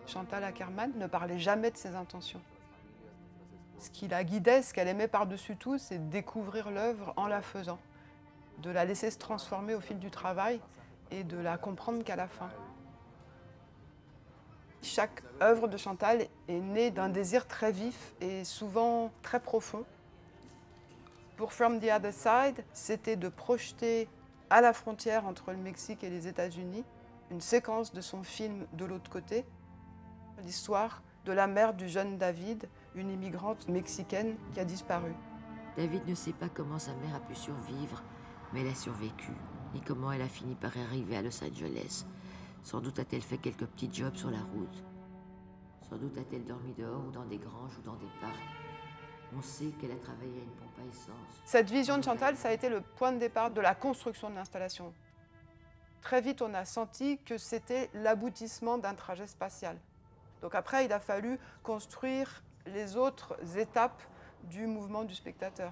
Chantal Akerman ne parlait jamais de ses intentions. Ce qui la guidait, ce qu'elle aimait par-dessus tout, c'est découvrir l'œuvre en la faisant, de la laisser se transformer au fil du travail et de la comprendre qu'à la fin. Chaque œuvre de Chantal est née d'un désir très vif et souvent très profond. Pour From the Other Side, c'était de projeter à la frontière entre le Mexique et les États-Unis une séquence de son film De l'autre côté, l'histoire de la mère du jeune David, une immigrante mexicaine qui a disparu. David ne sait pas comment sa mère a pu survivre, mais elle a survécu. Et comment elle a fini par arriver à Los Angeles. Sans doute a-t-elle fait quelques petits jobs sur la route. Sans doute a-t-elle dormi dehors ou dans des granges ou dans des parcs. On sait qu'elle a travaillé à une pompe à essence. Cette vision de Chantal, ça a été le point de départ de la construction de l'installation. Très vite, on a senti que c'était l'aboutissement d'un trajet spatial. Donc après, il a fallu construire les autres étapes du mouvement du spectateur.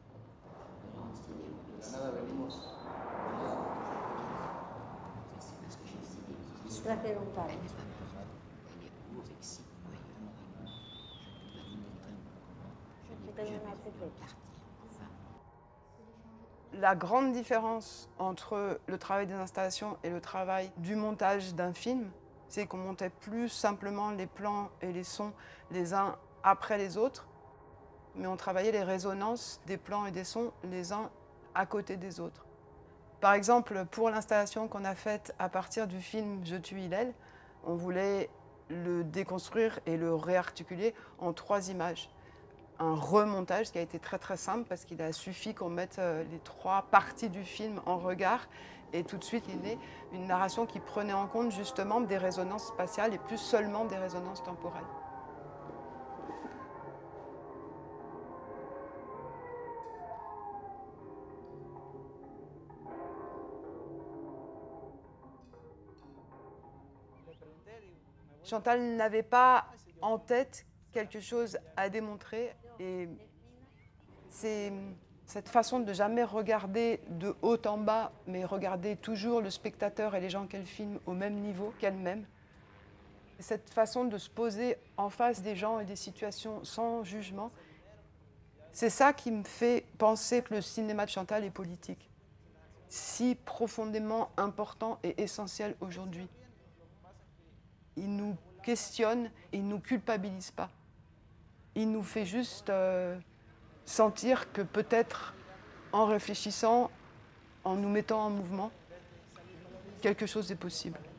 La grande différence entre le travail des installations et le travail du montage d'un film, c'est qu'on montait plus simplement les plans et les sons les uns après les autres, mais on travaillait les résonances des plans et des sons les uns à côté des autres. Par exemple, pour l'installation qu'on a faite à partir du film Je tue Hillel, on voulait le déconstruire et le réarticuler en 3 images. Un remontage qui a été très très simple parce qu'il a suffi qu'on mette les 3 parties du film en regard et tout de suite il est né une narration qui prenait en compte justement des résonances spatiales et plus seulement des résonances temporelles. Chantal n'avait pas en tête quelque chose à démontrer et c'est cette façon de jamais regarder de haut en bas, mais regarder toujours le spectateur et les gens qu'elle filme au même niveau qu'elle-même. Cette façon de se poser en face des gens et des situations sans jugement, c'est ça qui me fait penser que le cinéma de Chantal est politique, si profondément important et essentiel aujourd'hui. Il nous questionne, il ne nous culpabilise pas. Il nous fait juste sentir que peut-être en réfléchissant, en nous mettant en mouvement, quelque chose est possible.